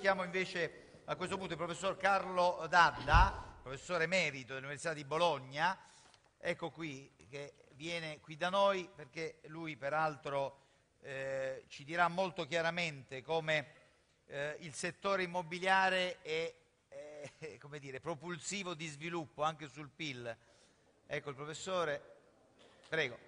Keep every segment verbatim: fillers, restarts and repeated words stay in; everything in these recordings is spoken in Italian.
Chiamo invece a questo punto il professor Carlo D'Adda, professore emerito dell'Università di Bologna, ecco qui, che viene qui da noi perché lui peraltro eh, ci dirà molto chiaramente come eh, il settore immobiliare è eh, come dire, propulsivo di sviluppo anche sul P I L. Ecco il professore, prego.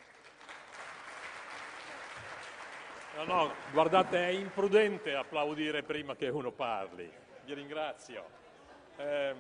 No, no, guardate, è imprudente applaudire prima che uno parli. Vi ringrazio. Eh,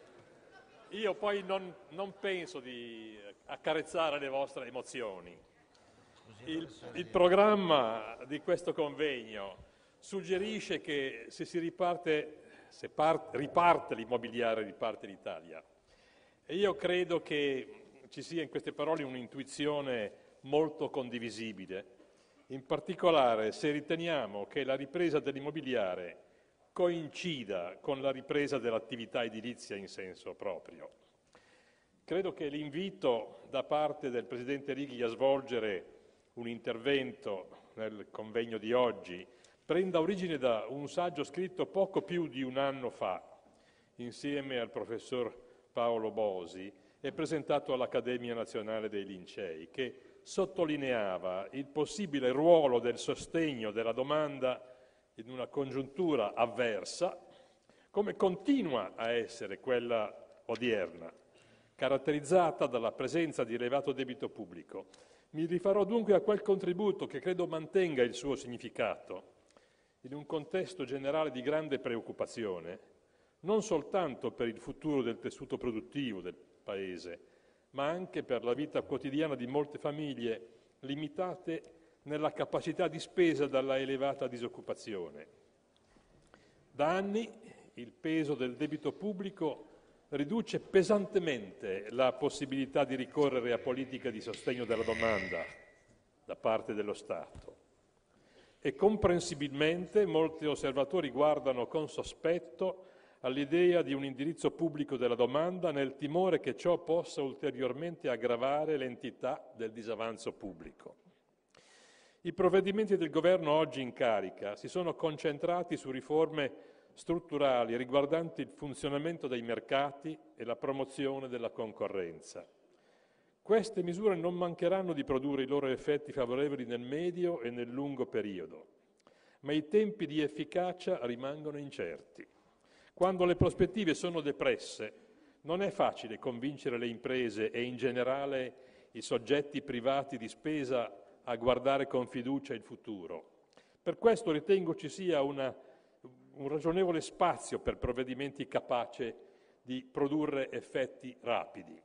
io poi non, non penso di accarezzare le vostre emozioni. Il, il programma di questo convegno suggerisce che se si riparte, se part, riparte l'immobiliare, riparte l'Italia. E io credo che ci sia in queste parole un'intuizione molto condivisibile. In particolare se riteniamo che la ripresa dell'immobiliare coincida con la ripresa dell'attività edilizia in senso proprio. Credo che l'invito da parte del Presidente Righi a svolgere un intervento nel convegno di oggi prenda origine da un saggio scritto poco più di un anno fa, insieme al professor Paolo Bosi, e presentato all'Accademia Nazionale dei Lincei, che sottolineava il possibile ruolo del sostegno della domanda in una congiuntura avversa, come continua a essere quella odierna, caratterizzata dalla presenza di elevato debito pubblico. Mi rifarò dunque a quel contributo che credo mantenga il suo significato in un contesto generale di grande preoccupazione, non soltanto per il futuro del tessuto produttivo del Paese, ma anche per la vita quotidiana di molte famiglie limitate nella capacità di spesa dalla elevata disoccupazione. Da anni il peso del debito pubblico riduce pesantemente la possibilità di ricorrere a politiche di sostegno della domanda da parte dello Stato e comprensibilmente molti osservatori guardano con sospetto all'idea di un indirizzo pubblico della domanda nel timore che ciò possa ulteriormente aggravare l'entità del disavanzo pubblico. I provvedimenti del Governo oggi in carica si sono concentrati su riforme strutturali riguardanti il funzionamento dei mercati e la promozione della concorrenza. Queste misure non mancheranno di produrre i loro effetti favorevoli nel medio e nel lungo periodo, ma i tempi di efficacia rimangono incerti. Quando le prospettive sono depresse, non è facile convincere le imprese e in generale i soggetti privati di spesa a guardare con fiducia il futuro. Per questo ritengo ci sia una, un ragionevole spazio per provvedimenti capaci di produrre effetti rapidi.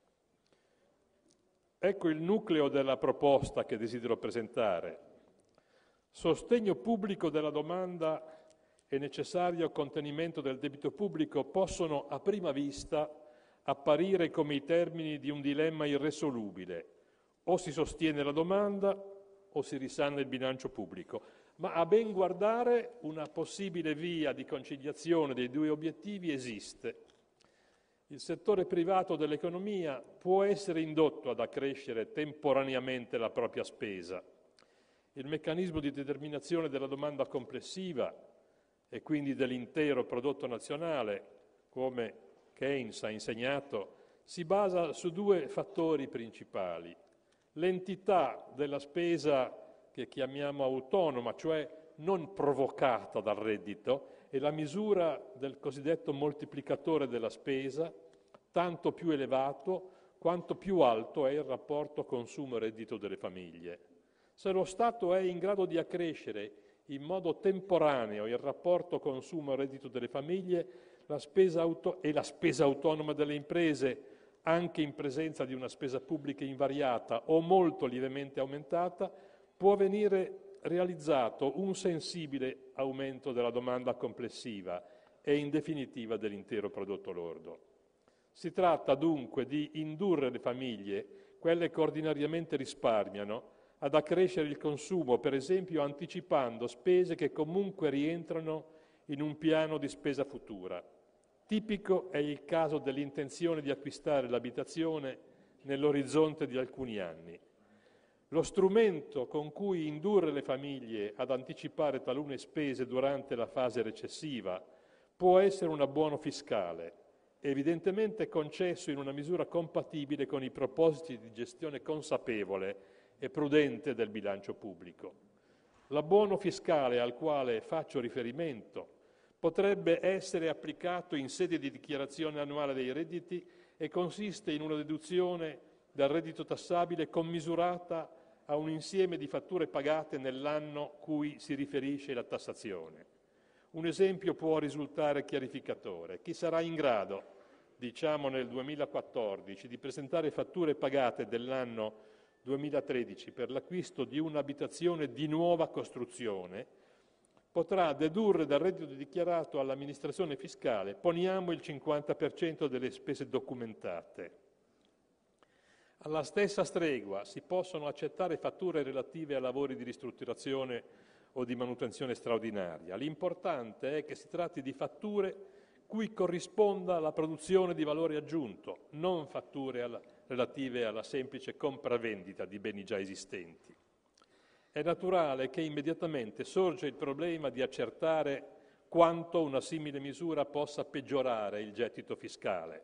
Ecco il nucleo della proposta che desidero presentare. Sostegno pubblico della domanda e necessario contenimento del debito pubblico possono a prima vista apparire come i termini di un dilemma irresolubile: o si sostiene la domanda o si risanna il bilancio pubblico, ma a ben guardare una possibile via di conciliazione dei due obiettivi esiste. Il settore privato dell'economia può essere indotto ad accrescere temporaneamente la propria spesa. Il meccanismo di determinazione della domanda complessiva e quindi dell'intero prodotto nazionale, come Keynes ha insegnato, si basa su due fattori principali: l'entità della spesa che chiamiamo autonoma, cioè non provocata dal reddito, e la misura del cosiddetto moltiplicatore della spesa, tanto più elevato quanto più alto è il rapporto consumo-reddito delle famiglie. Se lo Stato è in grado di accrescere in modo temporaneo il rapporto consumo-reddito delle famiglie la spesa auto- e la spesa autonoma delle imprese, anche in presenza di una spesa pubblica invariata o molto lievemente aumentata, può venire realizzato un sensibile aumento della domanda complessiva e in definitiva dell'intero prodotto lordo. Si tratta dunque di indurre le famiglie, quelle che ordinariamente risparmiano, ad accrescere il consumo, per esempio anticipando spese che comunque rientrano in un piano di spesa futura. Tipico è il caso dell'intenzione di acquistare l'abitazione nell'orizzonte di alcuni anni. Lo strumento con cui indurre le famiglie ad anticipare talune spese durante la fase recessiva può essere un abbuono fiscale, evidentemente concesso in una misura compatibile con i propositi di gestione consapevole e prudente del bilancio pubblico. L'abbuono fiscale al quale faccio riferimento potrebbe essere applicato in sede di dichiarazione annuale dei redditi e consiste in una deduzione dal reddito tassabile commisurata a un insieme di fatture pagate nell'anno cui si riferisce la tassazione. Un esempio può risultare chiarificatore. Chi sarà in grado, diciamo nel duemilaquattordici, di presentare fatture pagate dell'anno duemilatredici per l'acquisto di un'abitazione di nuova costruzione potrà dedurre dal reddito dichiarato all'amministrazione fiscale, poniamo il cinquanta per cento delle spese documentate. Alla stessa stregua si possono accettare fatture relative a lavori di ristrutturazione o di manutenzione straordinaria. L'importante è che si tratti di fatture cui corrisponda la produzione di valore aggiunto, non fatture alla, relative alla semplice compravendita di beni già esistenti. È naturale che immediatamente sorge il problema di accertare quanto una simile misura possa peggiorare il gettito fiscale.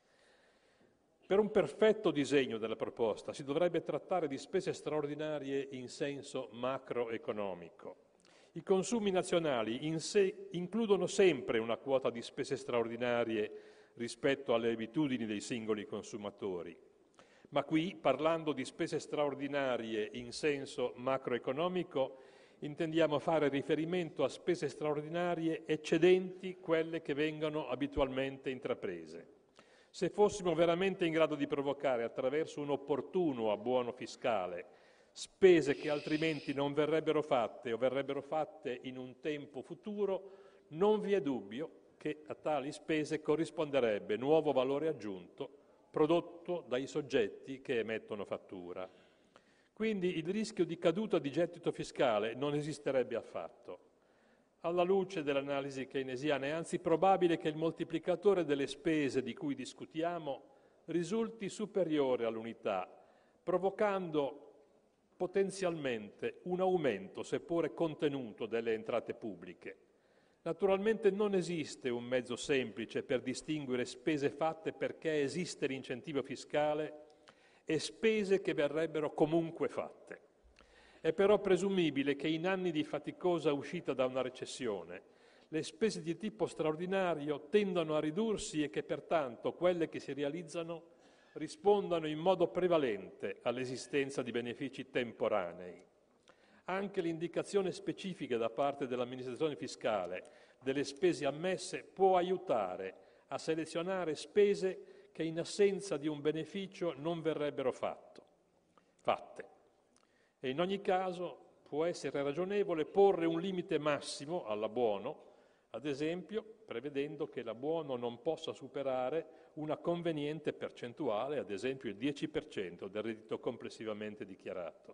Per un perfetto disegno della proposta si dovrebbe trattare di spese straordinarie in senso macroeconomico. I consumi nazionali in sé includono sempre una quota di spese straordinarie rispetto alle abitudini dei singoli consumatori. Ma qui, parlando di spese straordinarie in senso macroeconomico, intendiamo fare riferimento a spese straordinarie eccedenti quelle che vengono abitualmente intraprese. Se fossimo veramente in grado di provocare, attraverso un opportuno abbuono fiscale, spese che altrimenti non verrebbero fatte o verrebbero fatte in un tempo futuro, non vi è dubbio che a tali spese corrisponderebbe nuovo valore aggiunto prodotto dai soggetti che emettono fattura. Quindi il rischio di caduta di gettito fiscale non esisterebbe affatto. Alla luce dell'analisi keynesiana è anzi probabile che il moltiplicatore delle spese di cui discutiamo risulti superiore all'unità, provocando potenzialmente un aumento, seppure contenuto, delle entrate pubbliche. Naturalmente non esiste un mezzo semplice per distinguere spese fatte perché esiste l'incentivo fiscale e spese che verrebbero comunque fatte. È però presumibile che in anni di faticosa uscita da una recessione le spese di tipo straordinario tendano a ridursi e che pertanto quelle che si realizzano rispondano in modo prevalente all'esistenza di benefici temporanei. Anche l'indicazione specifica da parte dell'amministrazione fiscale delle spese ammesse può aiutare a selezionare spese che in assenza di un beneficio non verrebbero fatto, fatte. E in ogni caso può essere ragionevole porre un limite massimo all'abbuono, ad esempio prevedendo che l'abbuono non possa superare una conveniente percentuale, ad esempio il dieci per cento del reddito complessivamente dichiarato.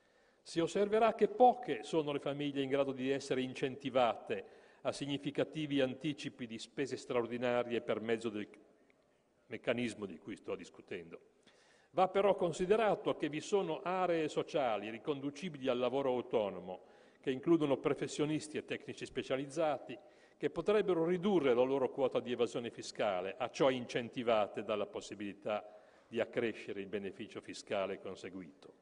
Si osserverà che poche sono le famiglie in grado di essere incentivate a significativi anticipi di spese straordinarie per mezzo del meccanismo di cui sto discutendo. Va però considerato che vi sono aree sociali riconducibili al lavoro autonomo, che includono professionisti e tecnici specializzati, che potrebbero ridurre la loro quota di evasione fiscale, a ciò incentivate dalla possibilità di accrescere il beneficio fiscale conseguito.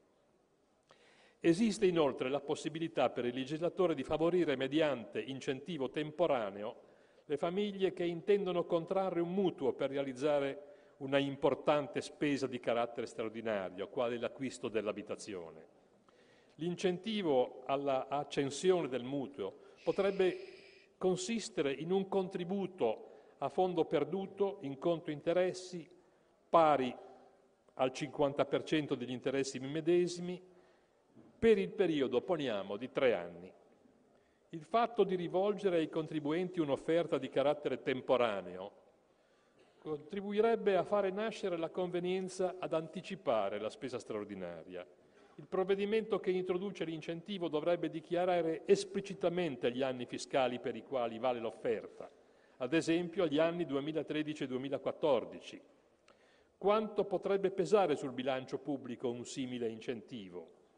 Esiste inoltre la possibilità per il legislatore di favorire mediante incentivo temporaneo le famiglie che intendono contrarre un mutuo per realizzare una importante spesa di carattere straordinario, quale l'acquisto dell'abitazione. L'incentivo alla accensione del mutuo potrebbe consistere in un contributo a fondo perduto in conto interessi pari al cinquanta per cento degli interessi medesimi per il periodo, poniamo, di tre anni. Il fatto di rivolgere ai contribuenti un'offerta di carattere temporaneo contribuirebbe a fare nascere la convenienza ad anticipare la spesa straordinaria. Il provvedimento che introduce l'incentivo dovrebbe dichiarare esplicitamente gli anni fiscali per i quali vale l'offerta, ad esempio gli anni duemilatredici e duemilaquattordici. Quanto potrebbe pesare sul bilancio pubblico un simile incentivo?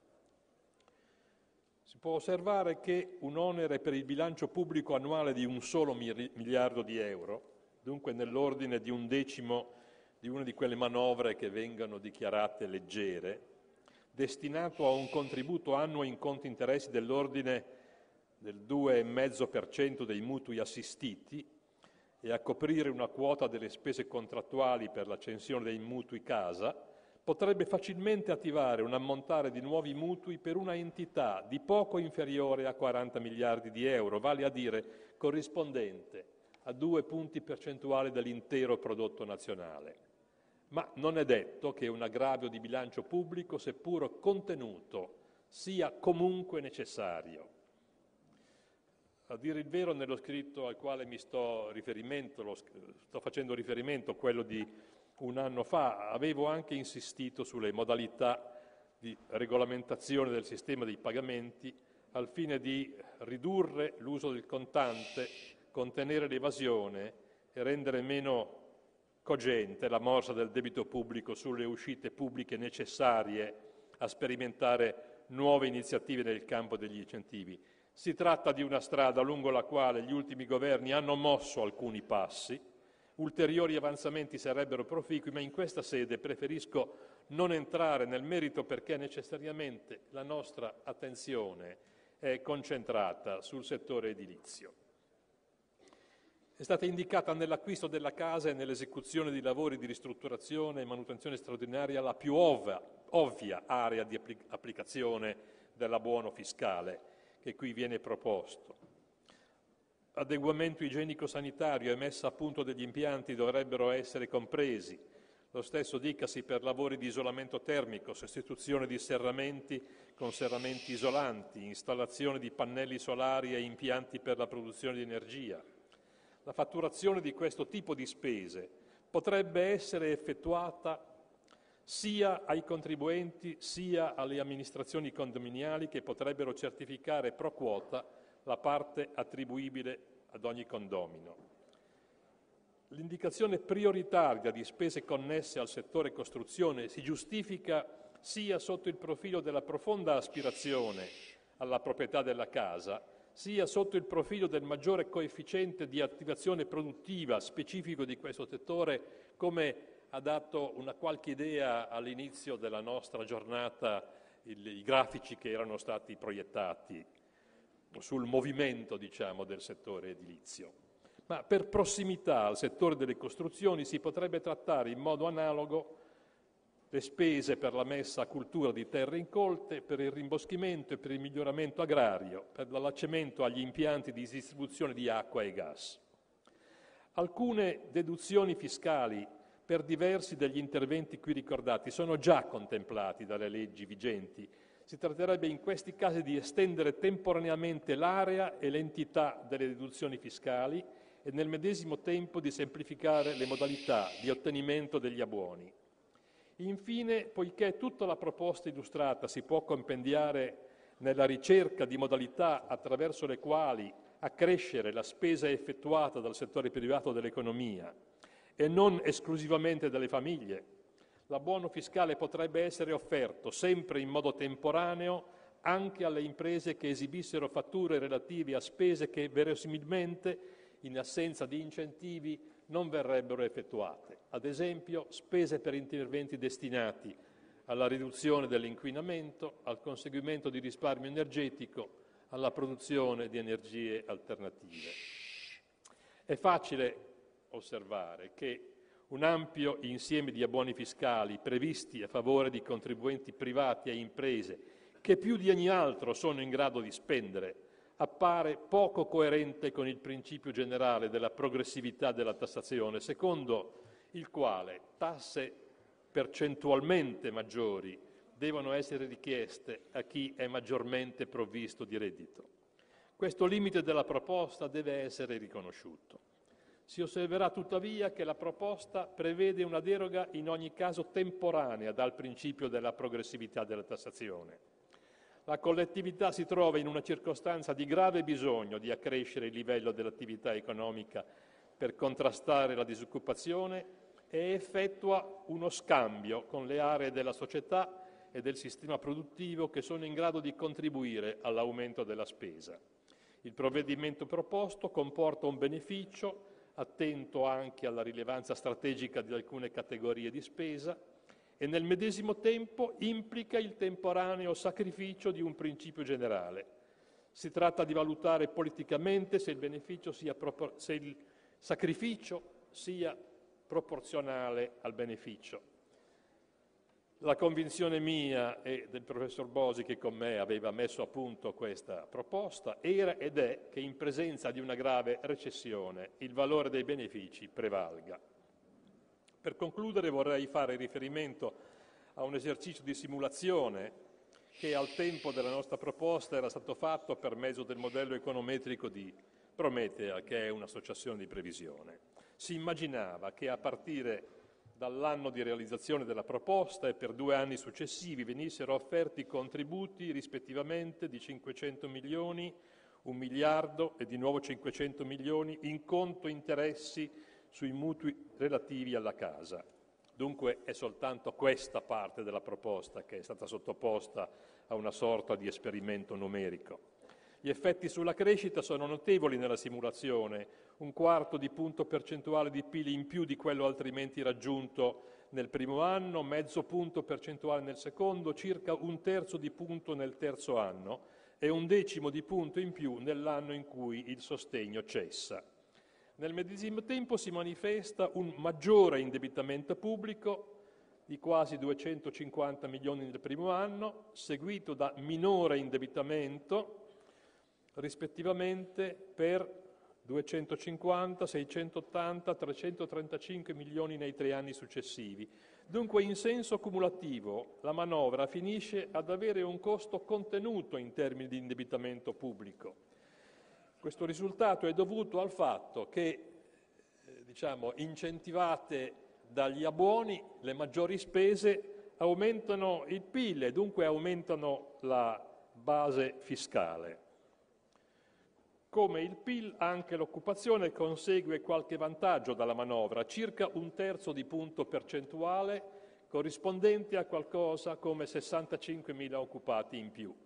Si può osservare che un onere per il bilancio pubblico annuale di un solo miliardo di euro, dunque nell'ordine di un decimo di una di quelle manovre che vengono dichiarate leggere, destinato a un contributo annuo in conti interessi dell'ordine del due virgola cinque per cento dei mutui assistiti e a coprire una quota delle spese contrattuali per l'accensione dei mutui casa, potrebbe facilmente attivare un ammontare di nuovi mutui per una entità di poco inferiore a quaranta miliardi di euro, vale a dire corrispondente a due punti percentuali dell'intero prodotto nazionale. Ma non è detto che un aggravio di bilancio pubblico, seppur contenuto, sia comunque necessario. A dire il vero, nello scritto al quale mi sto riferimento, lo sto facendo riferimento, quello di un anno fa, avevo anche insistito sulle modalità di regolamentazione del sistema dei pagamenti al fine di ridurre l'uso del contante, contenere l'evasione e rendere meno cogente la morsa del debito pubblico sulle uscite pubbliche necessarie a sperimentare nuove iniziative nel campo degli incentivi. Si tratta di una strada lungo la quale gli ultimi governi hanno mosso alcuni passi. Ulteriori avanzamenti sarebbero proficui, ma in questa sede preferisco non entrare nel merito perché necessariamente la nostra attenzione è concentrata sul settore edilizio. È stata indicata nell'acquisto della casa e nell'esecuzione di lavori di ristrutturazione e manutenzione straordinaria la più ovvia, ovvia area di applicazione dell'abbuono fiscale che qui viene proposto. Adeguamento igienico-sanitario e messa a punto degli impianti dovrebbero essere compresi. Lo stesso dicasi per lavori di isolamento termico, sostituzione di serramenti con serramenti isolanti, installazione di pannelli solari e impianti per la produzione di energia. La fatturazione di questo tipo di spese potrebbe essere effettuata sia ai contribuenti sia alle amministrazioni condominiali che potrebbero certificare pro quota la parte attribuibile ad ogni condomino. L'indicazione prioritaria di spese connesse al settore costruzione si giustifica sia sotto il profilo della profonda aspirazione alla proprietà della casa, sia sotto il profilo del maggiore coefficiente di attivazione produttiva specifico di questo settore, come ha dato una qualche idea all'inizio della nostra giornata il, i grafici che erano stati proiettati sul movimento, diciamo, del settore edilizio. Ma per prossimità al settore delle costruzioni si potrebbe trattare in modo analogo le spese per la messa a cultura di terre incolte, per il rimboschimento e per il miglioramento agrario, per l'allacciamento agli impianti di distribuzione di acqua e gas. Alcune deduzioni fiscali per diversi degli interventi qui ricordati sono già contemplati dalle leggi vigenti. Si tratterebbe in questi casi di estendere temporaneamente l'area e l'entità delle deduzioni fiscali e nel medesimo tempo di semplificare le modalità di ottenimento degli abbuoni. Infine, poiché tutta la proposta illustrata si può compendiare nella ricerca di modalità attraverso le quali accrescere la spesa effettuata dal settore privato dell'economia e non esclusivamente dalle famiglie, l'abbuono fiscale potrebbe essere offerto sempre in modo temporaneo anche alle imprese che esibissero fatture relative a spese che verosimilmente, in assenza di incentivi, non verrebbero effettuate. Ad esempio, spese per interventi destinati alla riduzione dell'inquinamento, al conseguimento di risparmio energetico, alla produzione di energie alternative. È facile osservare che un ampio insieme di abbuoni fiscali previsti a favore di contribuenti privati e imprese che più di ogni altro sono in grado di spendere appare poco coerente con il principio generale della progressività della tassazione, secondo il quale tasse percentualmente maggiori devono essere richieste a chi è maggiormente provvisto di reddito. Questo limite della proposta deve essere riconosciuto. Si osserverà tuttavia che la proposta prevede una deroga in ogni caso temporanea dal principio della progressività della tassazione. La collettività si trova in una circostanza di grave bisogno di accrescere il livello dell'attività economica per contrastare la disoccupazione e effettua uno scambio con le aree della società e del sistema produttivo che sono in grado di contribuire all'aumento della spesa. Il provvedimento proposto comporta un beneficio, attento anche alla rilevanza strategica di alcune categorie di spesa, e nel medesimo tempo implica il temporaneo sacrificio di un principio generale. Si tratta di valutare politicamente se il, beneficio sia se il sacrificio sia proporzionale al beneficio. La convinzione mia e del professor Bosi, che con me aveva messo a punto questa proposta, era ed è che in presenza di una grave recessione il valore dei benefici prevalga. Per concludere vorrei fare riferimento a un esercizio di simulazione che al tempo della nostra proposta era stato fatto per mezzo del modello econometrico di Prometea, che è un'associazione di previsione. Si immaginava che a partire dall'anno di realizzazione della proposta e per due anni successivi venissero offerti contributi rispettivamente di cinquecento milioni, un miliardo e di nuovo cinquecento milioni in conto interessi sui mutui relativi alla casa. Dunque è soltanto questa parte della proposta che è stata sottoposta a una sorta di esperimento numerico. Gli effetti sulla crescita sono notevoli nella simulazione, un quarto di punto percentuale di P I L in più di quello altrimenti raggiunto nel primo anno, mezzo punto percentuale nel secondo, circa un terzo di punto nel terzo anno e un decimo di punto in più nell'anno in cui il sostegno cessa. Nel medesimo tempo si manifesta un maggiore indebitamento pubblico di quasi duecentocinquanta milioni nel primo anno, seguito da minore indebitamento rispettivamente per duecentocinquanta, seicentottanta, trecentotrentacinque milioni nei tre anni successivi. Dunque in senso cumulativo la manovra finisce ad avere un costo contenuto in termini di indebitamento pubblico. Questo risultato è dovuto al fatto che, eh, diciamo, incentivate dagli abuoni, le maggiori spese aumentano il P I L e dunque aumentano la base fiscale. Come il P I L, anche l'occupazione consegue qualche vantaggio dalla manovra, circa un terzo di punto percentuale, corrispondente a qualcosa come sessantacinquemila occupati in più.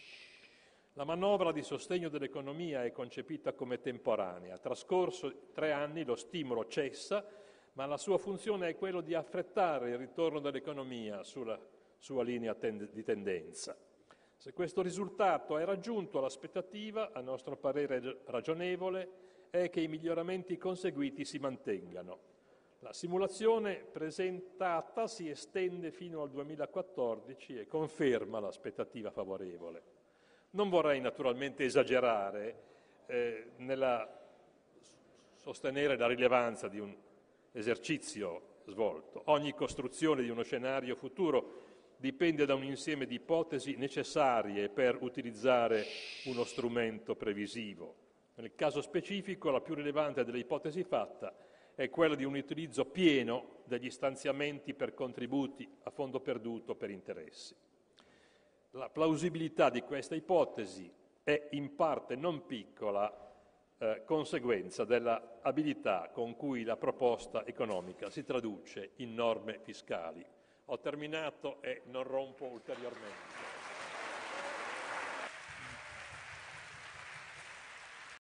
La manovra di sostegno dell'economia è concepita come temporanea. Trascorso tre anni lo stimolo cessa, ma la sua funzione è quella di affrettare il ritorno dell'economia sulla sua linea tend- di tendenza. Se questo risultato è raggiunto, l'aspettativa, a nostro parere ragionevole, è che i miglioramenti conseguiti si mantengano. La simulazione presentata si estende fino al duemilaquattordici e conferma l'aspettativa favorevole. Non vorrei naturalmente esagerare eh, nella sostenere la rilevanza di un esercizio svolto. Ogni costruzione di uno scenario futuro dipende da un insieme di ipotesi necessarie per utilizzare uno strumento previsivo. Nel caso specifico, la più rilevante delle ipotesi fatta è quella di un utilizzo pieno degli stanziamenti per contributi a fondo perduto per interessi. La plausibilità di questa ipotesi è in parte non piccola eh, conseguenza della abilità con cui la proposta economica si traduce in norme fiscali. Ho terminato e non rompo ulteriormente.